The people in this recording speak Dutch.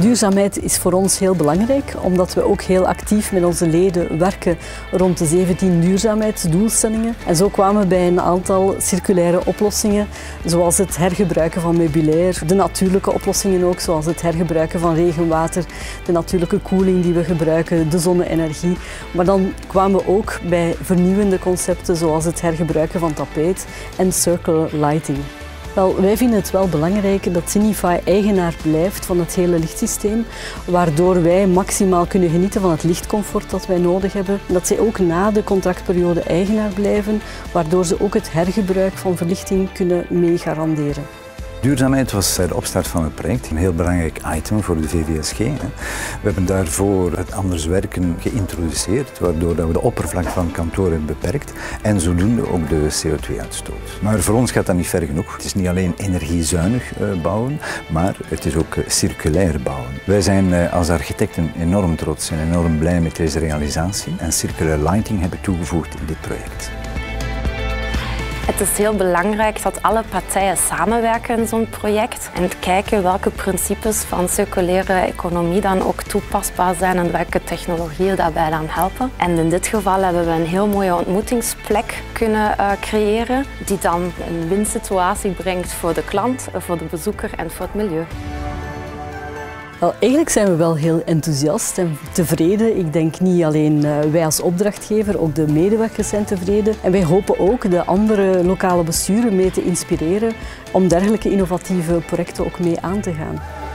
Duurzaamheid is voor ons heel belangrijk, omdat we ook heel actief met onze leden werken rond de 17 duurzaamheidsdoelstellingen. En zo kwamen we bij een aantal circulaire oplossingen, zoals het hergebruiken van meubilair, de natuurlijke oplossingen ook, zoals het hergebruiken van regenwater, de natuurlijke koeling die we gebruiken, de zonne-energie. Maar dan kwamen we ook bij vernieuwende concepten, zoals het hergebruiken van tapeet en circular lighting. Wel, wij vinden het wel belangrijk dat Signify eigenaar blijft van het hele lichtsysteem, waardoor wij maximaal kunnen genieten van het lichtcomfort dat wij nodig hebben. Dat zij ook na de contractperiode eigenaar blijven, waardoor ze ook het hergebruik van verlichting kunnen mee garanderen. Duurzaamheid was de opstart van het project een heel belangrijk item voor de VVSG. We hebben daarvoor het anders werken geïntroduceerd, waardoor we de oppervlakte van het kantoor hebben beperkt en zodoende ook de CO2-uitstoot. Maar voor ons gaat dat niet ver genoeg. Het is niet alleen energiezuinig bouwen, maar het is ook circulair bouwen. Wij zijn als architecten enorm trots en enorm blij met deze realisatie en circular lighting hebben toegevoegd in dit project. Het is heel belangrijk dat alle partijen samenwerken in zo'n project en kijken welke principes van circulaire economie dan ook toepasbaar zijn en welke technologieën daarbij dan helpen. En in dit geval hebben we een heel mooie ontmoetingsplek kunnen creëren die dan een winsituatie brengt voor de klant, voor de bezoeker en voor het milieu. Wel, eigenlijk zijn we wel heel enthousiast en tevreden. Ik denk niet alleen wij als opdrachtgever, ook de medewerkers zijn tevreden. En wij hopen ook de andere lokale besturen mee te inspireren om dergelijke innovatieve projecten ook mee aan te gaan.